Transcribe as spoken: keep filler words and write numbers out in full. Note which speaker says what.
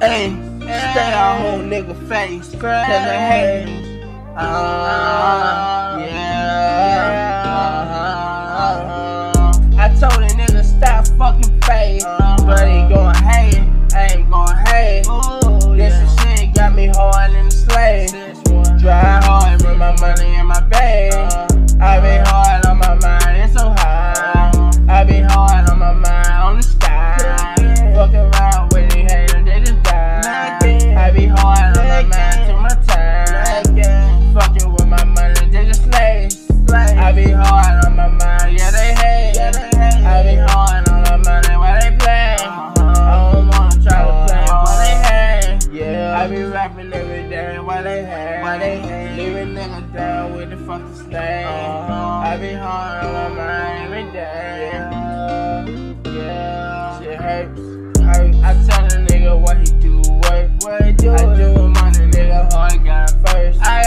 Speaker 1: Hey, stay on whole nigga face, cause they hate me. Uh, yeah. Uh-huh. I told a nigga stop fucking face, but he gon' hate. I ain't gon' hate. This shit got me hard in the slave. Dry hard with my money in my bag. I be hard on my mind, it's so high. I be hard on my mind, on the sky. Fuck around with these haters, they just die. I be hard on my mind till my time. Fucking with my money, they just slaves. I be hard on my mind, yeah they hate. I be hard on my money while they play. I don't wanna try to play while they hate. Yeah, I be rapping every day while they hate. Leave a nigga down with the fucking stay. I be hard on my mind every day. Yeah, shit hurts. hurts. I tell a nigga what he do, work. What he do? I do money, nigga, hard got first. I